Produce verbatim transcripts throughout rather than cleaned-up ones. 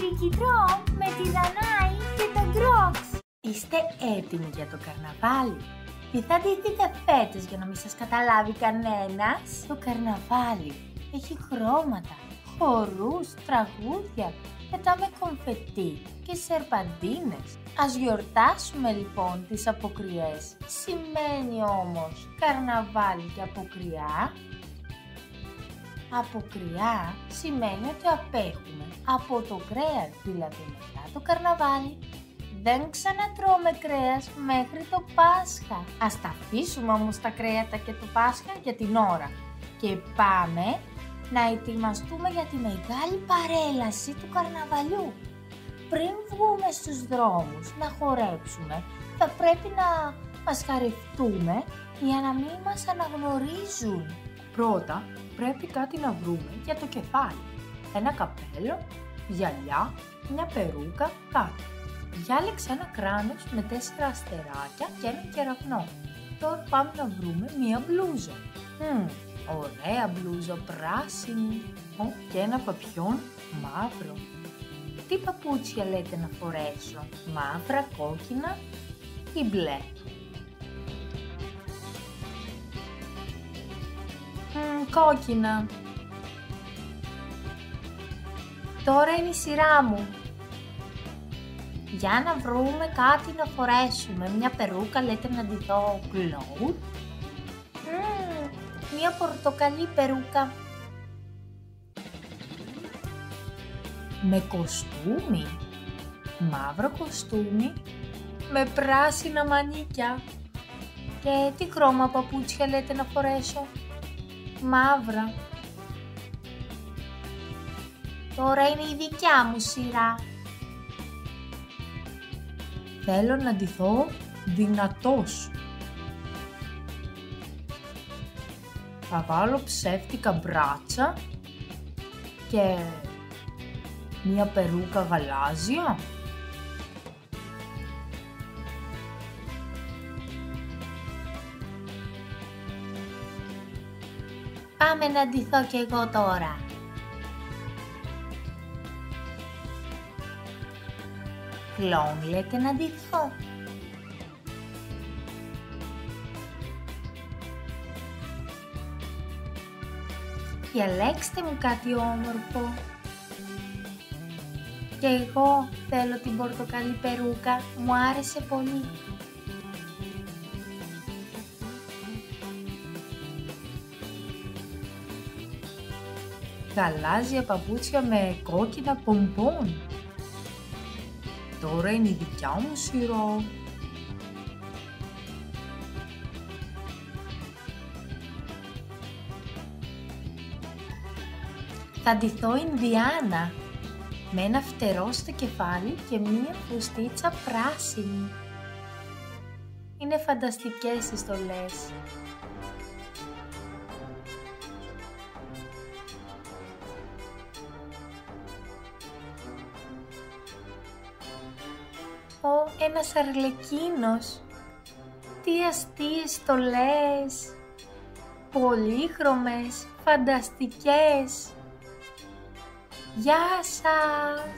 Τρικιτρόμ με τη Δανάη και τον Γκρόξ. Είστε έτοιμοι για το καρναβάλι? Τι θα ντυθείτε φέτος για να μην σας καταλάβει κανένας? Το καρναβάλι έχει χρώματα, χορούς, τραγούδια, μετά με κομφετί και σερπαντίνες. Ας γιορτάσουμε λοιπόν τις αποκριές. Σημαίνει όμως καρναβάλι και αποκριά? Αποκριά σημαίνει ότι απέχουμε από το κρέας, δηλαδή μετά το καρναβάλι δεν ξανατρώμε κρέας μέχρι το Πάσχα. Ας τα αφήσουμε όμως τα κρέατα και το Πάσχα για την ώρα και πάμε να ετοιμαστούμε για τη μεγάλη παρέλαση του καρναβαλιού. Πριν βγούμε στους δρόμους να χορέψουμε, θα πρέπει να μας χαρευτούμε για να μην μας αναγνωρίζουν. Πρώτα πρέπει κάτι να βρούμε για το κεφάλι. Ένα καπέλο, γυαλιά, μια περούκα, κάτι. Διάλεξε ένα κράνος με τέσσερα αστεράκια και ένα κεραυνό. Τώρα πάμε να βρούμε μια μπλούζα. Μμμ, ωραία μπλούζα, πράσινη. Ω, και ένα παπιόν μαύρο. Τι παπούτσια λέτε να φορέσω? Μαύρα, κόκκινα ή μπλε? Μ, κόκκινα. Τώρα είναι η σειρά μου. Για να βρούμε κάτι να φορέσουμε. Μια περούκα λέτε να ντυθώ κλόουν. Mm, μια πορτοκαλί περούκα. Με κοστούμι. Μαύρο κοστούμι με πράσινα μανίκια. Και τι χρώμα παπούτσια λέτε να φορέσω? Μαύρα. Τώρα είναι η δικιά μου σειρά. Θέλω να ντυθώ δυνατός. Θα βάλω ψεύτικα μπράτσα και μια περούκα γαλάζια. Πάμε να ντυθώ κι εγώ τώρα. Κλόουν λέτε να ντυθώ. Διαλέξτε μου κάτι όμορφο. Και εγώ θέλω την πορτοκαλί περούκα, μου άρεσε πολύ. Γαλάζια παπούτσια με κόκκινα πομπόν. Τώρα είναι η δικιά μου σειρά. Θα ντυθώ Ινδιάνα με ένα φτερό στο κεφάλι και μία φουστίτσα πράσινη. Είναι φανταστικές οι στολές. Ω, ένας αρλεκίνος. Τι αστείες στολές. Πολύχρωμες, φανταστικές. Γεια σας!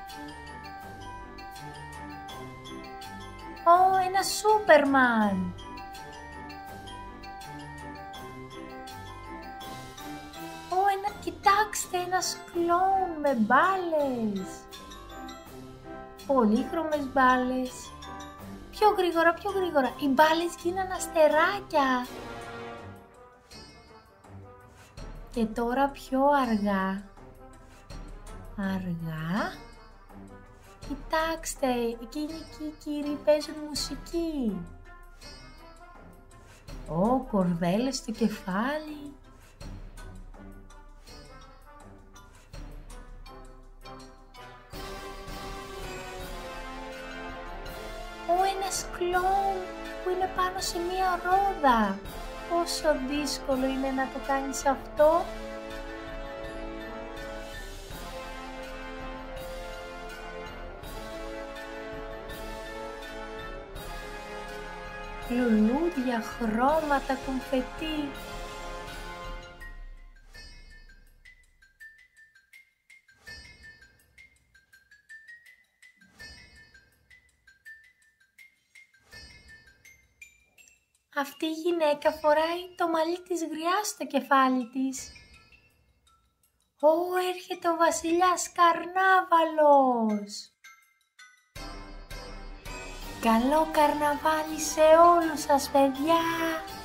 Ω, ένα Σούπερμαν! Ω, ένα, κοιτάξτε, ένας κλόουν με μπάλες. Πολύχρωμες μπάλες. Πιο γρήγορα, πιο γρήγορα. Οι μπάλες γίναν αστεράκια. Και τώρα πιο αργά. Αργά. Κοιτάξτε, εκείνοι εκεί οι κύριοι παίζουν μουσική. Ω, κορδέλες στο κεφάλι. Ω, ένας κλόουν που είναι πάνω σε μία ρόδα. Πόσο δύσκολο είναι να το κάνεις αυτό. Λουλούδια, χρώματα, κομφετί. Αυτή η γυναίκα φοράει το μαλλί της γριάς στο κεφάλι της. Ω, έρχεται ο βασιλιάς Καρνάβαλος! Καλό καρναβάλι σε όλους σας, παιδιά!